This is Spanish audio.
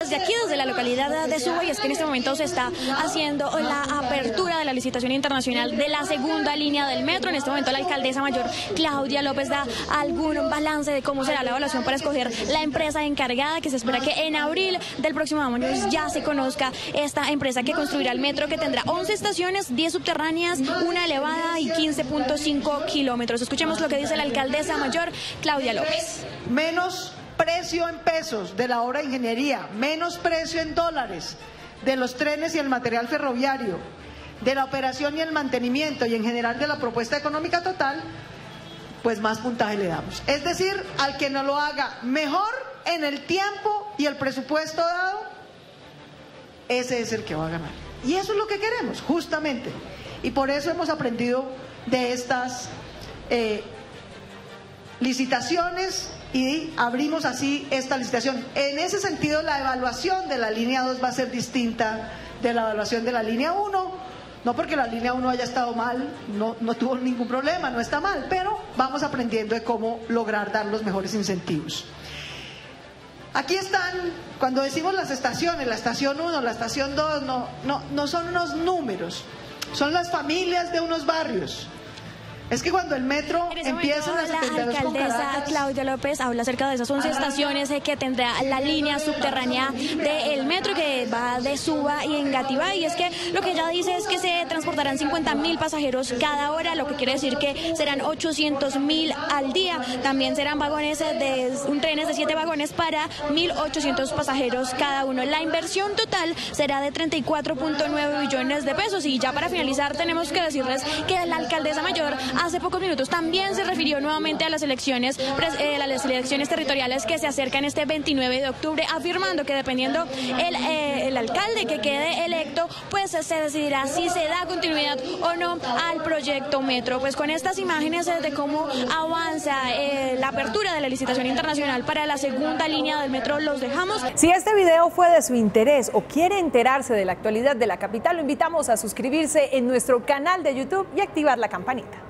Desde aquí, desde la localidad de Suba, y es que en este momento se está haciendo la apertura de la licitación internacional de la segunda línea del metro. En este momento la alcaldesa mayor Claudia López da algún balance de cómo será la evaluación para escoger la empresa encargada, que se espera que en abril del próximo año ya se conozca esta empresa que construirá el metro, que tendrá 11 estaciones, 10 subterráneas, una elevada y 15.5 kilómetros. Escuchemos lo que dice la alcaldesa mayor Claudia López. Menos precio en pesos de la obra de ingeniería, menos precio en dólares de los trenes y el material ferroviario, de la operación y el mantenimiento y en general de la propuesta económica total, pues más puntaje le damos. Es decir, al que nos lo haga mejor en el tiempo y el presupuesto dado, ese es el que va a ganar. Y eso es lo que queremos, justamente. Y por eso hemos aprendido de estas licitaciones y abrimos así esta licitación. En ese sentido, la evaluación de la línea 2 va a ser distinta de la evaluación de la línea 1, no porque la línea 1 haya estado mal, no tuvo ningún problema, no está mal, pero vamos aprendiendo de cómo lograr dar los mejores incentivos. Aquí están, cuando decimos las estaciones, la estación 1, la estación 2, no son unos números, son las familias de unos barrios. Es que cuando el metro empieza a 72 la alcaldesa Claudia López habla acerca de esas 11 estaciones que tendrá la línea subterránea del metro, que va de Suba y Engativá, y es que lo que ella dice es que se transportarán 50.000 pasajeros cada hora, lo que quiere decir que serán 800.000 al día. También serán vagones trenes de 7 vagones para 1.800 pasajeros cada uno. La inversión total será de 34.9 billones de pesos. Y ya para finalizar tenemos que decirles que la alcaldesa mayor hace pocos minutos también se refirió nuevamente a las elecciones territoriales que se acercan este 29 de octubre, afirmando que dependiendo el alcalde que quede electo, pues se decidirá si se da continuidad o no al proyecto metro. Pues con estas imágenes de cómo avanza la apertura de la licitación internacional para la segunda línea del metro, los dejamos. Si este video fue de su interés o quiere enterarse de la actualidad de la capital, lo invitamos a suscribirse en nuestro canal de YouTube y activar la campanita.